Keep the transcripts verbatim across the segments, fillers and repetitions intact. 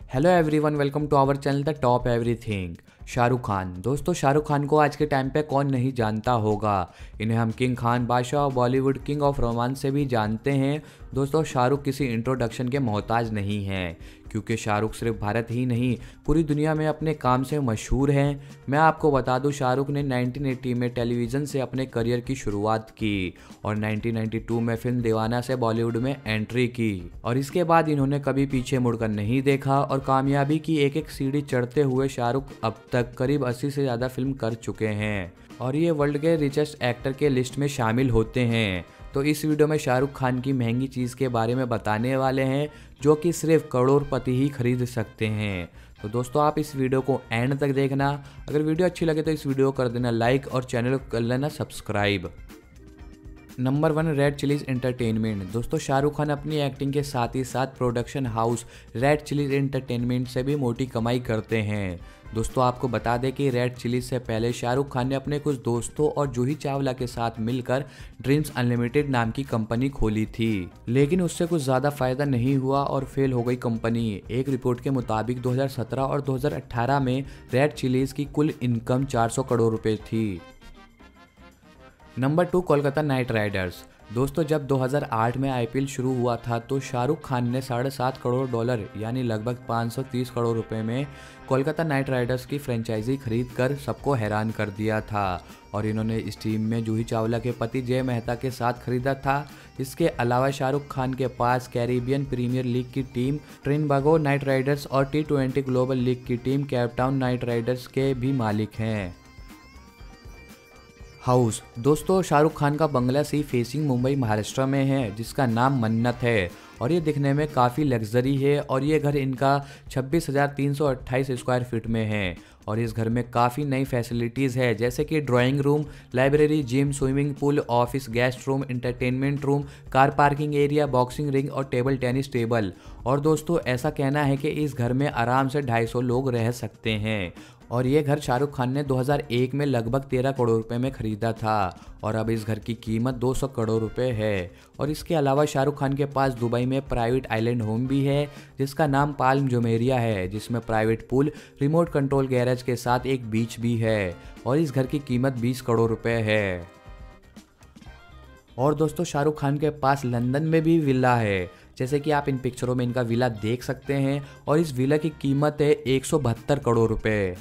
Hello everyone, welcome to our channel the top everything. Shahrukh Khan. दोस्तों, शाहरुख खान को आज के टाइम पे कौन नहीं जानता होगा। इन्हें हम किंग खान, बादशाह और बॉलीवुड किंग ऑफ रोमांस से भी जानते हैं। दोस्तों, शाहरुख किसी इंट्रोडक्शन के मोहताज नहीं हैं, क्योंकि शाहरुख सिर्फ भारत ही नहीं पूरी दुनिया में अपने काम से मशहूर हैं। मैं आपको बता दूं, शाहरुख ने नाइनटीन एटी में टेलीविज़न से अपने करियर की शुरुआत की और नाइनटीन नाइंटी टू में फिल्म दीवाना से बॉलीवुड में एंट्री की और इसके बाद इन्होंने कभी पीछे मुड़कर नहीं देखा और कामयाबी की एक एक सीढ़ी चढ़ते हुए शाहरुख अब तक करीब अस्सी से ज़्यादा फिल्म कर चुके हैं और ये वर्ल्ड के रिचेस्ट एक्टर के लिस्ट में शामिल होते हैं। तो इस वीडियो में शाहरुख खान की महंगी चीज़ के बारे में बताने वाले हैं जो कि सिर्फ करोड़पति ही खरीद सकते हैं। तो दोस्तों, आप इस वीडियो को एंड तक देखना। अगर वीडियो अच्छी लगे तो इस वीडियो को कर देना लाइक और चैनल को कर लेना subscribe. Number one, Red Chillies Entertainment. दोस्तों, शाहरुख खान अपनी एक्टिंग के साथ ही साथ production house Red Chillies Entertainment से भी मोटी कमाई करते हैं। दोस्तों, आपको बता दें कि रेड चिलीज से पहले शाहरुख खान ने अपने कुछ दोस्तों और जूही चावला के साथ मिलकर ड्रीम्स अनलिमिटेड नाम की कंपनी खोली थी, लेकिन उससे कुछ ज़्यादा फायदा नहीं हुआ और फेल हो गई कंपनी। एक रिपोर्ट के मुताबिक दो हज़ार सत्रह और दो हज़ार अठारह में रेड चिलीज की कुल इनकम चार सौ करोड़ रुपए थी। Number two, Kolkata Knight Riders. दोस्तों, जब दो हज़ार आठ में आईपीएल शुरू हुआ था तो शाहरुख खान ने साढ़े सात करोड़ डॉलर यानी लगभग पाँच सौ तीस करोड़ रुपए में कोलकाता नाइट राइडर्स की फ्रेंचाइजी खरीद कर सबको हैरान कर दिया था और इन्होंने इस टीम में जूही चावला के पति जय मेहता के साथ खरीदा था। इसके अलावा शाहरुख खान के पास कैरिबियन प्रीमियर लीग की टीम ट्रिनबागो नाइट राइडर्स और टी ट्वेंटी ग्लोबल लीग की टीम केपटाउन नाइट राइडर्स के भी मालिक हैं। हाउस। दोस्तों, शाहरुख खान का बंगला सी फेसिंग मुंबई महाराष्ट्र में है जिसका नाम मन्नत है और ये दिखने में काफ़ी लग्जरी है और ये घर इनका छब्बीस हज़ार तीन सौ अट्ठाईस स्क्वायर फीट में है और इस घर में काफ़ी नई फैसिलिटीज़ है जैसे कि drawing room, library, gym, swimming pool, office, guest room, entertainment room, car parking area, boxing ring और टेबल टेनिस टेबल। और दोस्तों, ऐसा कहना है कि इस घर में आराम से ढाई सौ लोग रह सकते हैं और ये घर शाहरुख खान ने दो हज़ार एक में लगभग तेरह करोड़ रुपए में खरीदा था और अब इस घर की कीमत दो सौ करोड़ रुपए है। और इसके अलावा शाहरुख खान के पास दुबई में प्राइवेट आइलैंड होम भी है जिसका नाम पाल्म जुमेरिया है, जिसमें private pool, remote control garage के साथ एक बीच भी है और इस घर की कीमत बीस करोड़ रुपए है। और दोस्तों, शाहरुख खान के पास लंदन में भी विला है, जैसे कि आप इन पिक्चरों में इनका विला देख सकते हैं और इस विला की कीमत है एक सौ बहत्तर करोड़ रुपए।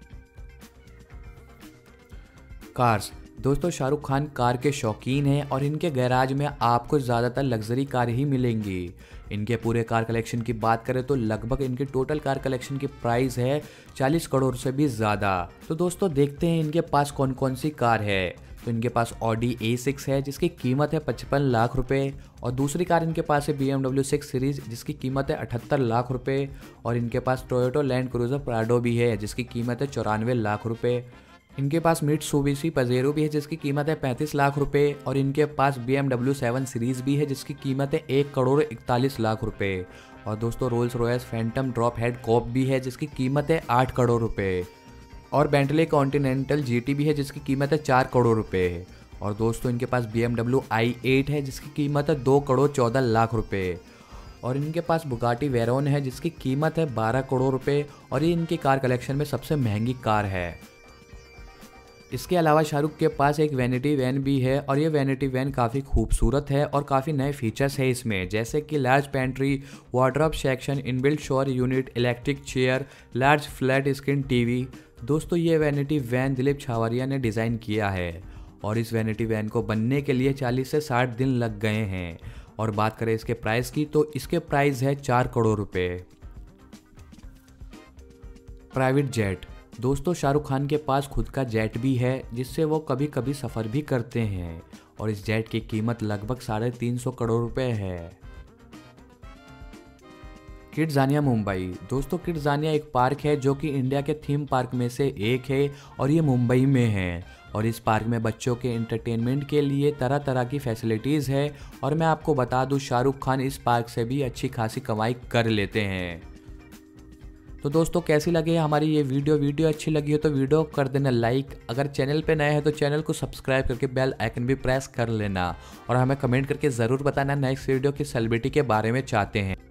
कार्स। दोस्तों, शाहरुख खान कार के शौकीन हैं और इनके गैराज में आपको ज़्यादातर लग्जरी कार ही मिलेंगी। इनके पूरे कार कलेक्शन की बात करें तो लगभग इनके टोटल कार कलेक्शन की प्राइस है चालीस करोड़ से भी ज़्यादा। तो दोस्तों, देखते हैं इनके पास कौन कौन सी कार है। तो इनके पास ऑडी ए सिक्स है जिसकी कीमत है पचपन लाख रुपए और दूसरी कार इनके पास है B M W six series जिसकी कीमत है अठहत्तर लाख रुपए और इनके पास टोयोटा लैंड क्रूजर प्राडो भी है जिसकी कीमत है चौरानवे लाख रुपए। इनके पास मित्सुबिशी पजेरो भी है जिसकी कीमत है पैंतीस लाख रुपए और इनके पास B M W seven series भी है जिसकी कीमत है एक करोड़ इकतालीस लाख रुपए। और दोस्तों, Rolls Royce Phantom drop head coupe भी है जिसकी कीमत है आठ करोड़ रुपए और बेंटले कॉन्टिनेंटल जीटी भी है जिसकी कीमत है चार करोड़ रुपए। और दोस्तों, इनके पास B M W I eight है जिसकी कीमत है दो करोड़ चौदह लाख रुपए और इनके पास बुगाटी वेरोन है जिसकी कीमत है बारह करोड़ रुपए और ये इनकी कार कलेक्शन में सबसे महंगी कार है। इसके अलावा शाहरुख के पास एक वैनिटी वैन भी है और ये वैनिटी वैन काफ़ी खूबसूरत है और काफ़ी नए फीचर्स है इसमें, जैसे कि large pantry, wardrobe section, inbuilt shower unit, electric chair, large flat screen TV. दोस्तों, ये वैनिटी वैन दिलीप छावरिया ने डिज़ाइन किया है और इस वैनिटी वैन को बनने के लिए चालीस से साठ दिन लग गए हैं। और बात करें इसके प्राइस की तो इसके प्राइस है चार करोड़ रुपए। Private jet. दोस्तों, शाहरुख खान के पास खुद का जेट भी है जिससे वो कभी कभी सफ़र भी करते हैं और इस जेट की कीमत लगभग साढ़े तीन सौ करोड़ रुपए है। किड्ज़ानिया मुंबई। दोस्तों, किड्ज़ानिया एक पार्क है जो कि इंडिया के थीम पार्क में से एक है और ये मुंबई में है और इस पार्क में बच्चों के एंटरटेनमेंट के लिए तरह तरह की फैसिलिटीज़ है और मैं आपको बता दूं, शाहरुख खान इस पार्क से भी अच्छी खासी कमाई कर लेते हैं। तो दोस्तों, कैसी लगी हमारी ये वीडियो वीडियो अच्छी लगी हो तो वीडियो कर देना लाइक। अगर चैनल पे नए हैं तो चैनल को सब्सक्राइब करके बेल आइकन भी प्रेस कर लेना और हमें कमेंट करके ज़रूर बताना नेक्स्ट वीडियो किस सेलिब्रिटी के बारे में चाहते हैं।